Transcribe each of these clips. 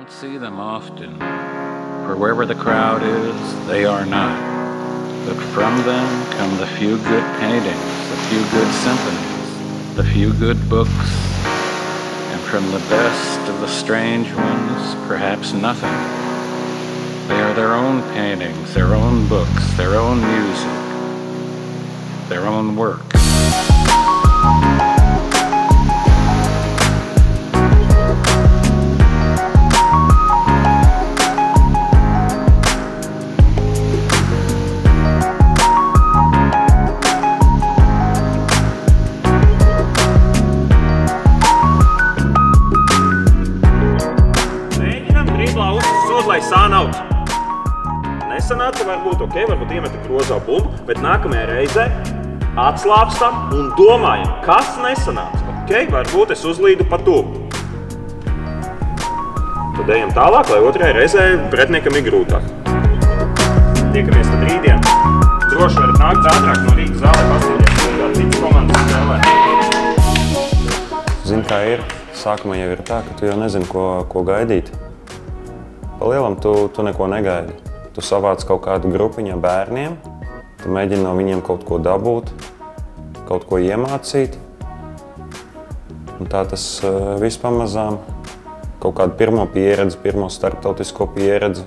don't see them often, for wherever the crowd is, they are not. But from them come the few good paintings, the few good symphonies, the few good books, and from the best of the strange ones, perhaps nothing. They are their own paintings, their own books, their own music, their own work. Sānauts. Nesanāca varbūt, varbūt iemeta grozā bumbu, bet nākamajā reizē atslāpstam un domājam, kas nesanāca. Varbūt es uzlīdu pa tuvu. Tad ejam tālāk, lai otrajā reizē pretniekam ir grūtāk. Tiekamies tad rītdien. Droši varat nākt ātrāk no Rīgas zālē pastīties, kā citas komandas spēlē. Zini, kā ir. Sākumā jau ir tā, ka tu jau nezini, ko gaidīt. Pa lielam tu neko negaidi. Tu savāc kaut kādu grupiņu bērniem, tu mēģini no viņiem kaut ko dabūt, kaut ko iemācīt. Un tā tas viss pamazām, kaut kādu pirmo pieredzi, pirmo starptautisko pieredzi.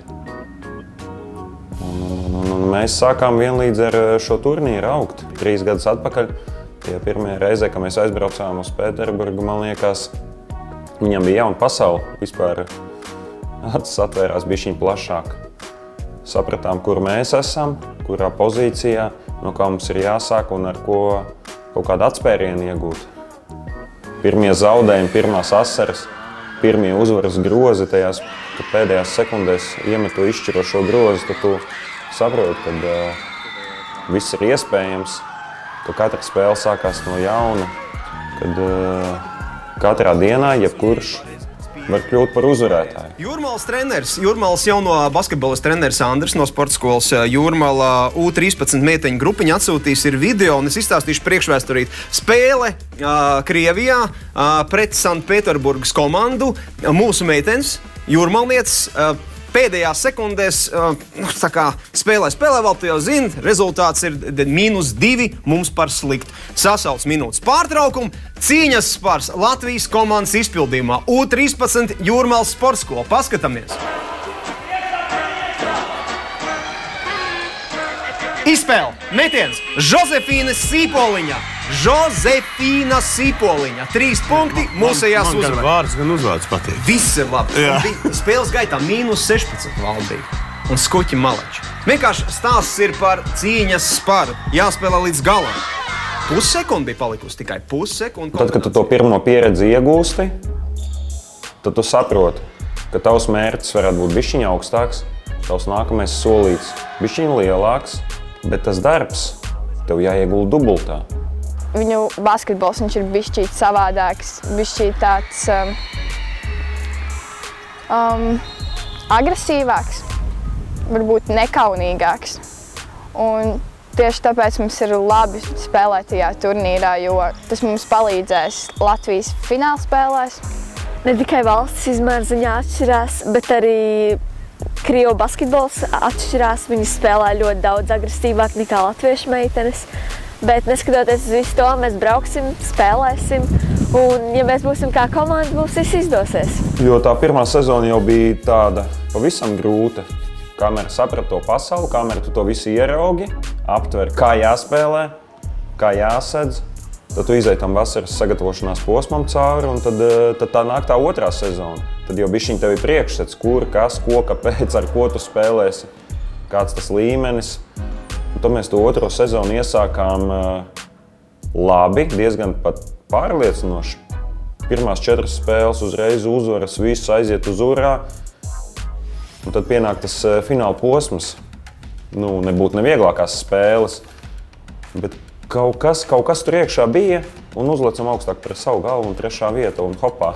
Un mēs sākām vienlīdz ar šo turnīru augt. 3 gadus atpakaļ, tie pirmie reizē, kad mēs aizbraucām uz Pēterburgu, man liekas, viņam bija jauna pasaule vispār. Acis atvērās bišķiņ plašāk. Sapratām, kur mēs esam, kurā pozīcijā, no kā mums ir jāsāk un ar ko kaut kādu atspērienu iegūt. Pirmie zaudējumi, pirmās asaras, pirmie uzvaras grozi tajās, kad pēdējās sekundēs iemetu izšķirošo grozi, tad tu saproti, kad viss ir iespējams, ka katra spēle sākās no jauna, kad katrā dienā jebkurš var kļūt par uzvarētāju. Jūrmalas treneris, Jūrmalas jauno basketbolas treneris Andris no sporta skolas Jūrmala U13 meiteņu grupiņa atsūtīs ir video, un es izstāstīšu priekšvēsturīt. Spēle Krievijā pret Sanktpēterburgas komandu. Mūsu meitenes, jūrmalnieces, pēdējās sekundēs spēlē vēl, tu jau zini, rezultāts ir -2 mums par sliktu. Sasauc minūtes pārtraukumu, cīņas spars Latvijas komandas izpildījumā. U13 Jūrmalas sporta skola. Paskatāmies! Izspēle, metiens, Žozefīna Sīpoliņa. Žozefīna Sīpoliņa. 3 punkti, mūsējās uzvarēt. Man gan vārds, gan uzvārds patīk. Viss ir labi. Spēles gaitā -16 valdīja. Un skuķi maleči. Vienkārši stāsts ir par cīņas sparu. Jāspēlē līdz galam. Pussekundi bija palikusi, tikai pussekundi. Tad, kad tu to pirmo pieredzi iegūsti, tad tu saproti, ka tavs mērķis varētu būt bišķiņ augstāks, tavs nākamais solīts bišķiņ lielāks, bet tas darbs tev jāiegulda dubultā. Viņu basketbols viņš ir bišķīt savādāks, bišķīt tāds agresīvāks, varbūt nekaunīgāks. Un tieši tāpēc mums ir labi spēlēt tajā turnīrā, jo tas mums palīdzēs Latvijas finālspēlēs. Ne tikai valstis izmēra ziņā atšķirās, bet arī Krievu basketbols atšķirās. Viņi spēlē ļoti daudz agresīvāk nekā latviešu meitenes. Bet neskatoties uz visu to, mēs brauksim, spēlēsim, un ja mēs būsim kā komanda, mums viss izdosies. Jo tā pirmā sezona jau bija tāda pavisam grūta. Kamēr saprati to pasauli, kamēr tu to visu ieraugi, aptver, kā jāspēlē, kā jāsedz, tad tu izej tam vasaras sagatavošanās posmam cauri, un tad tā nāk tā otrā sezona. Tad jau bišķiņ tev ir priekšstats, kur, kas, ko, kāpēc, ar ko tu spēlēsi, kāds tas līmenis. Un tad mēs to otro sezonu iesākām labi, diezgan pat pārliecinoši. Pirmās 4 spēles uzreiz uzvaras, viss aiziet uz urā. Un tad pienāk tas fināla posms. Nebūtu nevieglākās spēles, bet kaut kas tur iekšā bija, un uzlecam augstāk par savu galvu un 3. vieta, un hopā.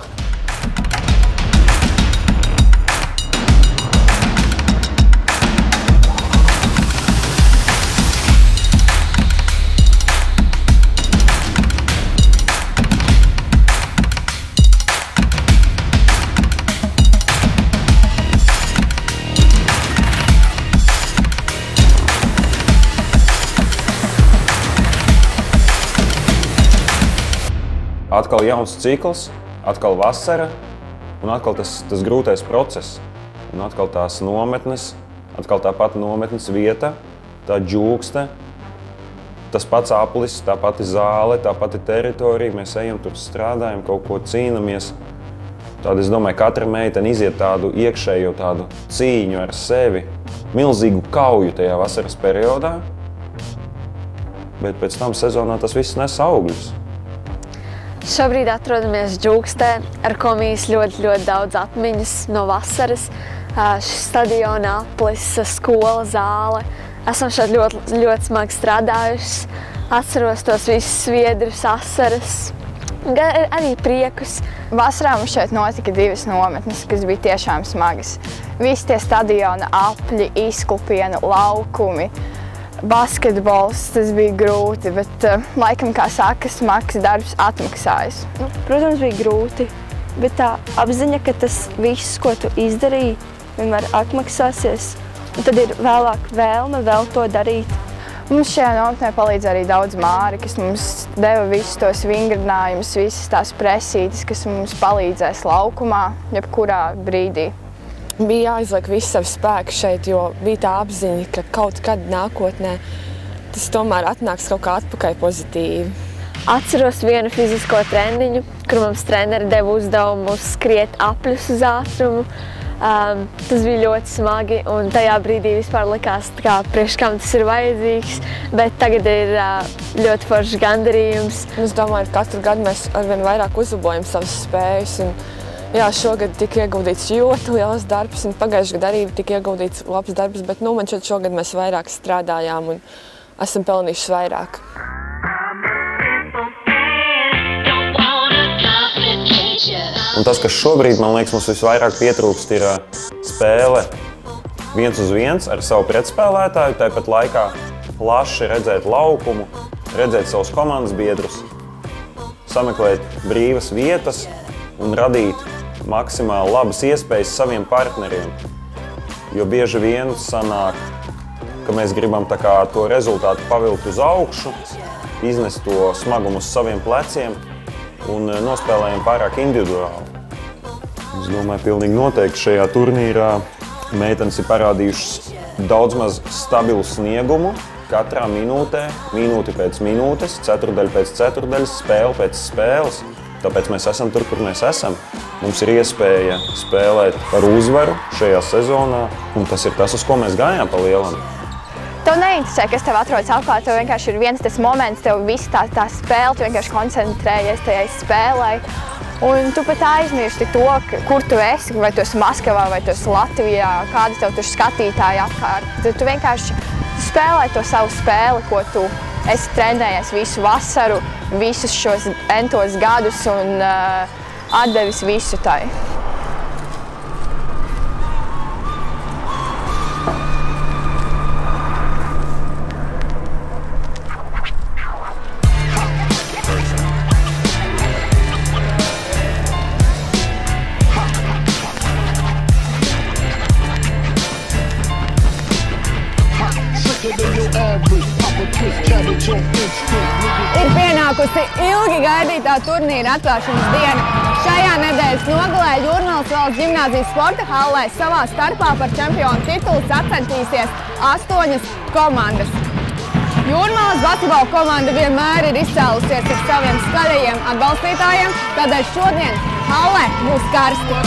Atkal jauns cikls, atkal vasara un atkal tas grūtais process. Un atkal tās nometnes, atkal tā pati nometnes vieta, tā džūkste, tas pats aplis, tā pati zāle, tā pati teritorija. Mēs ejam tur, strādājam, kaut ko cīnamies. Tāda, es domāju, katra meitene iziet tādu iekšējo tādu cīņu ar sevi, milzīgu kauju tajā vasaras periodā, bet pēc tam sezonā tas viss nes augļus. Šobrīd atrodamies džūkstē, ar ko mīs ļoti daudz atmiņas no vasaras. Šis stadiona aplis, skola, zāle. Esam šeit ļoti smagi strādājušas. Atceros tos visus sviedrus, asaras. Arī priekus. Vasarā mums šeit notika 2 nometnes, kas bija tiešām smagas. Visi tie stadiona apļi, izklupiena, laukumi, basketbols, tas bija grūti, bet laikam, kā saka, smags darbs atmaksājas. Protams, bija grūti, bet tā apziņa, ka tas viss, ko tu izdarīji, vienmēr atmaksāsies, un tad ir vēlāk vēlme vēl to darīt. Mums šajā nometnē palīdz arī daudz māri, kas mums deva visus tos vingrinājumus, visas tās presītes, kas mums palīdzēs laukumā, jebkurā brīdī. Bija jāizliek visu savu spēku šeit, jo bija tā apziņa, ka kaut kad nākotnē tas tomēr atnāks kaut kā atpakaļ pozitīvi. Atceros vienu fizisko treniņu, kur mums treneri deva uzdevumu skriet apļus uz ātrumu. Tas bija ļoti smagi, un tajā brīdī vispār likās, priekš kam tas ir vajadzīgs, bet tagad ir ļoti foršs gandarījums. Es domāju, ka katru gadu mēs arvien vairāk uzlabojam savas spējas. Jā, šogad tika ieguldīts ļoti liels darbs, un pagājušajā gadā arī tika ieguldīts labs darbs, bet man šķiet, šogad mēs vairāk strādājām un esam pelnījuši vairāk. Un tas, kas šobrīd, man liekas, mums visvairāk pietrūkst, ir spēle 1 uz 1 ar savu pretspēlētāju, tāpat laikā plaši redzēt laukumu, redzēt savus komandas biedrus, sameklēt brīvas vietas un radīt maksimāli labas iespējas saviem partneriem. Jo bieži vien sanāk, ka mēs gribam to rezultātu pavilkt uz augšu, iznest to smagumu uz saviem pleciem un nospēlējam pārāk individuāli. Es domāju, pilnīgi noteikti šajā turnīrā meitenes ir parādījušas daudz maz stabilu sniegumu katrā minūtē, minūti pēc minūtes, ceturdaļa pēc ceturdaļas, spēle pēc spēles. Tāpēc mēs esam tur, kur mēs esam. Mums ir iespēja spēlēt par uzvaru šajā sezonā, un tas ir tas, uz ko mēs gājām pa lielam. Tev neinteresē, kas tev atrodas apkārt, tev vienkārši ir viens tas moments, tev viss tā spēle, tu vienkārši koncentrējies tajā spēlē. Un tu pat aizmirsti to, kur tu esi, vai tu esi Maskavā, vai tu esi Latvijā, kādi tev tur skatītāji apkārt. Tu vienkārši spēlē to savu spēli, ko tu esi trenējies visu vasaru, visus šos entos gadus un atdevis visu tai. Ir pienākusi ilgi gaidītā turnīra atklāšanas diena. Šajā nedēļas nogalē Jūrmalas valsts ģimnāzijas sporta hallē savā starpā par čempionu titulu sacentīsies 8 komandas. Jūrmalas basketbola komanda vienmēr ir izcēlusies ar saviem skaļajiem atbalstītājiem, tādēļ šodien hallē būs karsti.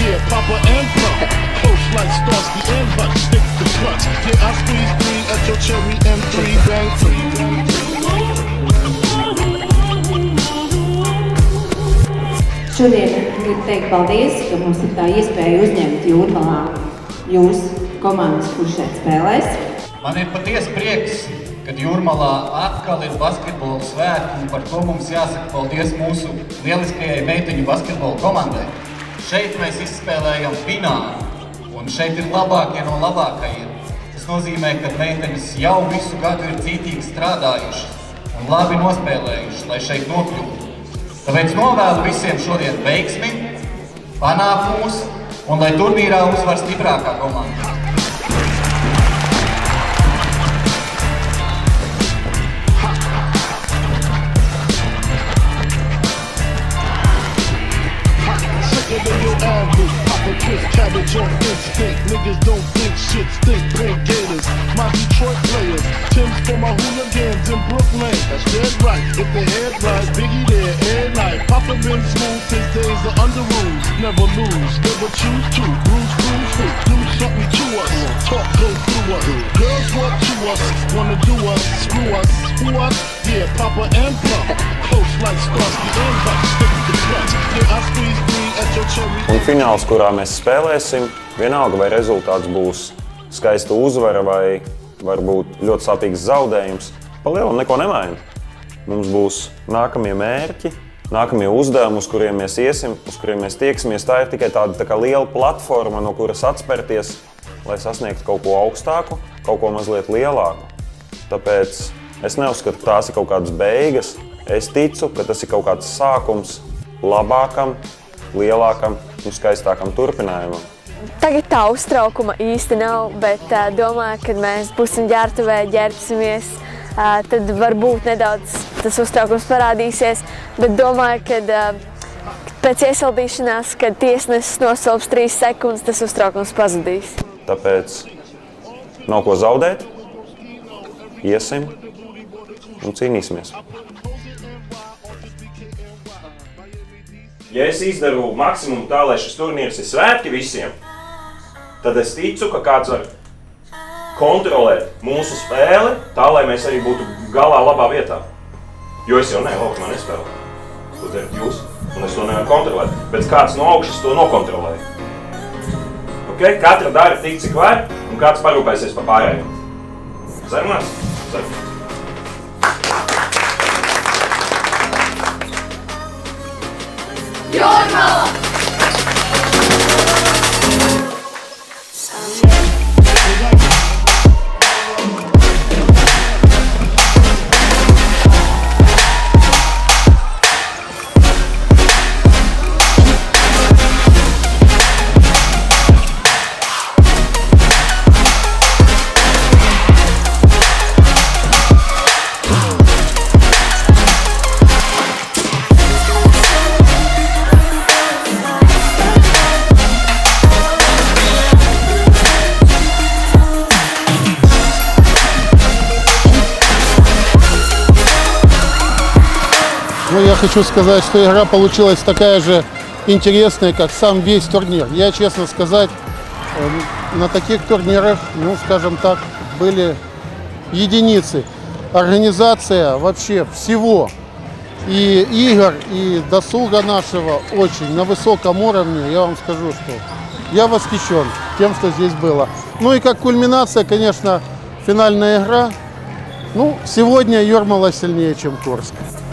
Šodien gribu teikt paldies, ka mums ir tā iespēja uzņemt Jūrmalā jūsu komandas, kurš šeit spēlēs. Man ir patiesi prieks, kad Jūrmalā atkal ir basketbola svētki, un par to mums jāsaka paldies mūsu lieliskajai meiteņu basketbola komandai. Šeit mēs izspēlējam finālu, un šeit ir labākie no labākajiem. Tas nozīmē, ka meitenes jau visu gadu ir cītīgi strādājušas un labi nospēlējušas, lai šeit nokļūtu. Tāpēc novēlu visiem šodien veiksmi, panākumus un lai turnīrā uzvar stiprākā komanda. talk instinct. Niggas don't think shit, stink, bring gators. My Detroit players, Tim's for my hooligans in Brooklyn. That's dead right, if the head right, Biggie there, air night. Papa been smooth since days of under rules. Never lose, never choose to. Bruise, do something to us. Talk, go through us. Girls walk to us, wanna do us, screw us, who us? Yeah, Papa and Plum. Close like Starsky and Hutch, stick the clutch. Yeah, I squeeze three at your cherry. Un fināls, kurā mēs spēlēsim, vienalga vai rezultāts būs skaista uzvara vai varbūt ļoti sāpīgs zaudējums, pa lielam neko nemaina. Mums būs nākamie mērķi, nākamie uzdevumi, uz kuriem mēs iesim, uz kuriem mēs tieksimies. Tā ir tikai tāda tā kā liela platforma, no kuras atspērties, lai sasniegtu kaut ko augstāku, kaut ko mazliet lielāku. Tāpēc es neuzskatu, ka tās ir kaut kādas beigas. Es ticu, ka tas ir kaut kāds sākums labākam, lielākam un skaistākam turpinājumam. Tagad tā uztraukuma īsti nav, bet domāju, kad mēs būsim ģērbtuvē, ģērbsimies, tad varbūt nedaudz tas uztraukums parādīsies, bet domāju, ka pēc iesaldīšanās, kad tiesnesis nosilps 3 sekundes, tas uztraukums pazudīs. Tāpēc nav ko zaudēt, iesim un cīnīsimies. Ja es izdaru maksimumu tā, lai šis turnīrs ir svētki visiem, tad es ticu, ka kāds var kontrolēt mūsu spēli tā, lai mēs arī būtu galā labā vietā. Jo es jau man nespēlēju. To darat jūs, un es to nevaru kontrolēt. Bet kāds no augšas to nokontrolēja. Okay? Katra dara tik, cik var, un kāds parūpēsies par pārējiem. Sarunās? Sarunās. Jūrmala! Я хочу сказать, что игра получилась такая же интересная, как сам весь турнир. Я, честно сказать, на таких турнирах, ну, скажем так, были единицы. Организация вообще всего, и игр, и досуга нашего очень на высоком уровне. Я вам скажу, что я восхищен тем, что здесь было. Ну и как кульминация, конечно, финальная игра. Ну, сегодня Юрмала сильнее, чем Курск.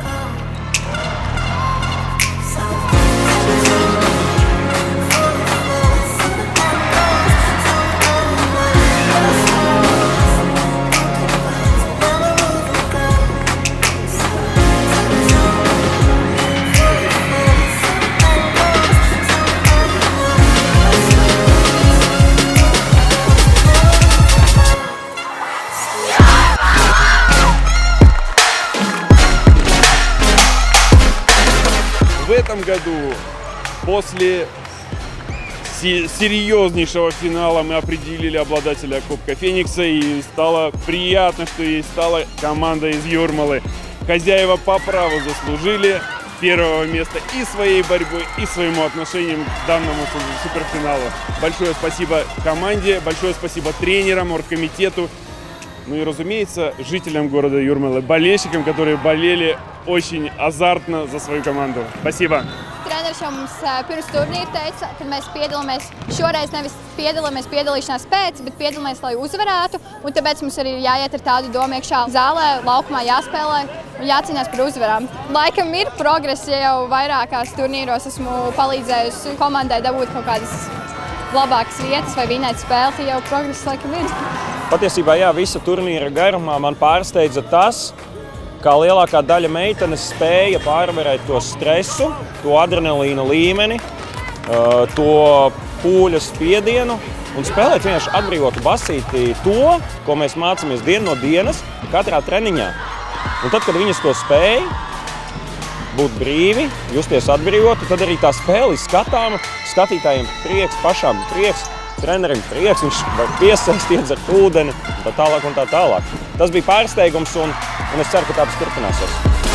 В этом году, после серьезнейшего финала, мы определили обладателя Кубка Феникса, и стало приятно, что ей стала команда из Юрмалы. Хозяева по праву заслужили первого места и своей борьбой, и своему отношению к данному суперфиналу. Большое спасибо команде, большое спасибо тренерам, оргкомитету, ну и, разумеется, жителям города Юрмалы, болельщикам, которые болели очень азартно за свою команду. Спасибо! Treneris jau mums pirms turnīra teica, ka mēs piedalāmies šoreiz nevis piedalīšanās pēc, bet piedalāmies, lai uzvarētu. Un tāpēc mums arī jāiet ar tādu domu iekšā zālē, laukumā jāspēlē un jācīnās par uzvarām. Laikam ir progress, ja jau vairākās turnīros esmu palīdzējusi komandai dabūt kaut kādas labākas vietas vai vinēt spēli, tad jau progress laikam ir. Patiesībā, jā, visa turnīra garumā man pārsteidza tas, kā lielākā daļa meitenes spēja pārvarēt to stresu, to adrenalīna līmeni, to pūļa spiedienu un spēlēt vienkārši atbrīvotu basīti to, ko mēs mācāmies dienu no dienas katrā treniņā. Un tad, kad viņas to spēja, būt brīvi, justies atbrīvoti, tad arī tā spēle skatāma, skatītājiem prieks, pašām prieks, trenerim prieks, viņš var piesaist, iedzert ūdeni, tā tālāk un tā tālāk. Tas bija pārsteigums un es ceru, ka tāds turpināsies.